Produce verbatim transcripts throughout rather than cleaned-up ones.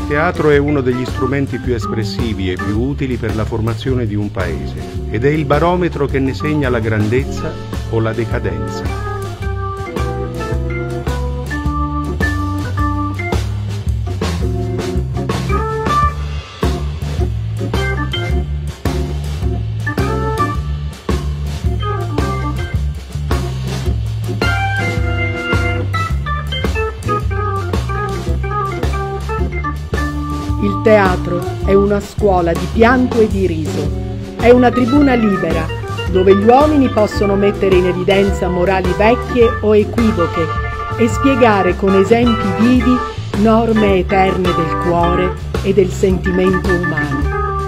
teatro è uno degli strumenti più espressivi e più utili per la formazione di un paese ed è il barometro che ne segna la grandezza o la decadenza. Il teatro è una scuola di pianto e di riso, è una tribuna libera dove gli uomini possono mettere in evidenza morali vecchie o equivoche e spiegare con esempi vivi norme eterne del cuore e del sentimento umano.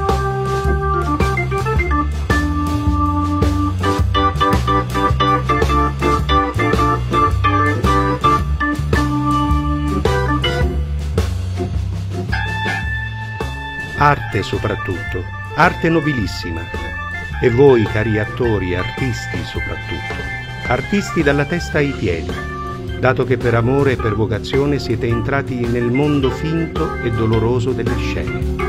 Arte soprattutto, arte nobilissima. E voi, cari attori, artisti soprattutto, artisti dalla testa ai piedi, dato che per amore e per vocazione siete entrati nel mondo finto e doloroso delle scene.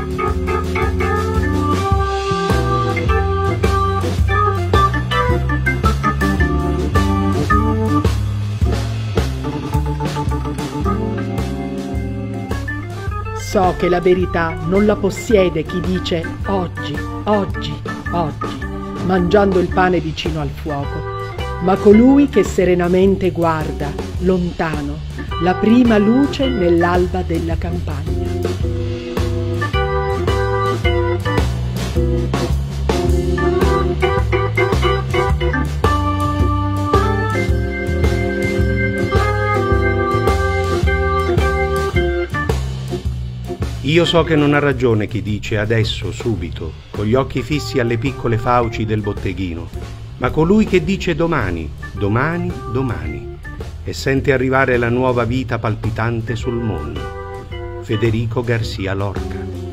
So che la verità non la possiede chi dice oggi, oggi, oggi, mangiando il pane vicino al fuoco, ma colui che serenamente guarda, lontano, la prima luce nell'alba della campagna. Io so che non ha ragione chi dice adesso, subito, con gli occhi fissi alle piccole fauci del botteghino, ma colui che dice domani, domani, domani, e sente arrivare la nuova vita palpitante sul mondo. Federico Garcia Lorca.